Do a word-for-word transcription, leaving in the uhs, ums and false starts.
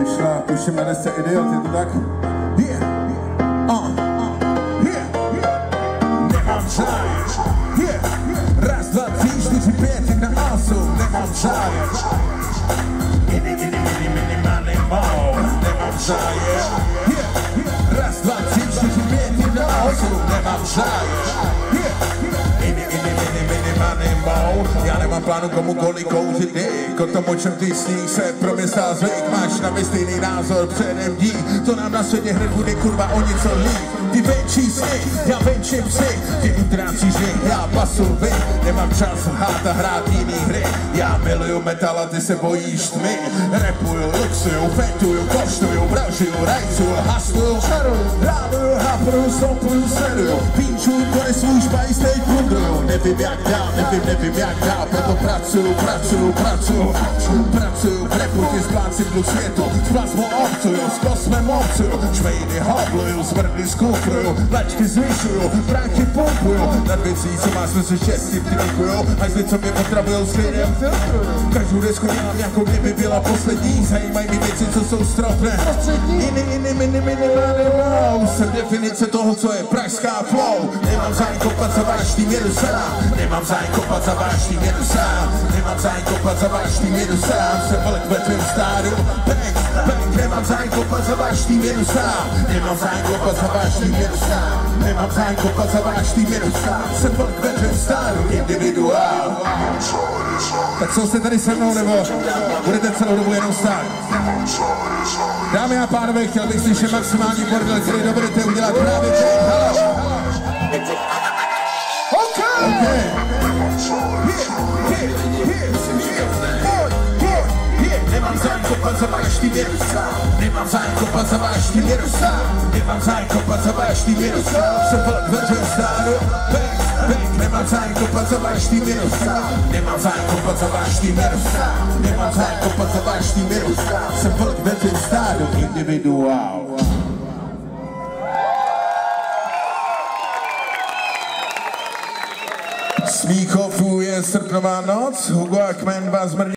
vyšla, tuším na desce Idiot, je to tak? Yeah, uh, uh, yeah, nemám zájem, yeah, raz, dva, tři, čtyři, pět, jedna, osm, nemám zájem, mini, mini, mini, mini, money, mo, nemám zájem, yeah, raz, dva, tři, čtyři, pět, jedna, osm, nemám zájem, yeah, mini, mini, mini, mini, money, mo, já nemám plánu komukoliv kouřit, dík, o tom, o čem ty sníh se pro mě stál zvyk, máš na mě stejný názor, předem dík, to nám na světě hned bude kurva o něco líp, ty venčí sny, já venčím psy, ty utrácíš vy, já pasu vy, nemám čas lhát a hrát jiný hry, já miluju metal a ty se bojíš tmy, repuju, luxuju, fetuju, koštuju, vražuju, rajcuju, hasluju, ráduju, hapruju, stopuju, sleduju, pínčuju, konec svůj špajs, teď plundruju, nevím jak dál, nevím, nevím jak dál, proto pracuju, pracuju, pracuju, pracuju, v repu ti splácím dluh světu, s plazmou obcuju, s kosmem obcuju, šmejny hobluju, smrdly skufruju, lačky zvyšuju, bráky pumpuju, nad věcí, co má smysl šesti trikuju, až co mě potravujou s lidem filtruju, každou desku dělám jako kdyby byla poslední, zajímají mi věci, co jsou stropné, jiný, jiný, mini, mini, mini, jsem definice toho, co je pražská flow, nemám zájem kopat za váš tým, jedu sám, nemám zájem kopat za váš tým, jedu sám, nemám zájem kopat za váš tým, jedu sám, jsem vlk ve tvém stádiu, bang, bang, nemám zájem kopat za váš tým, jedu sám, nemám zájem kopat za váš tým, jedu sám, nemám zájem kopat za váš tým, jedu sám, jsem vlk ve tvém stádiu, individuál. Tak co jste tady se mnou, nebo budete celou dobu jenom stát? Dámy a pánové, chtěl bych slyšet maximální bordel, který dovedete udělat právě teď. Halo! OK! OK! Nemám zájem kopat za váš tým, jedu sám, nemám zájem kopat za váš tým, jedu sám, nemám zájem kopat za váš tým, jedu sám, jsem vlk ve tvém stádiu, bang, bang, nemám zájem kopat za váš tým, jedu sám, nemám zájem kopat za váš tým, jedu sám, nemám zájem kopat za váš tým, jedu sám, jsem vlk ve tvém stádiu, individuál. Smíchov je srpnová noc, Hugo a Kmen vás mrdí.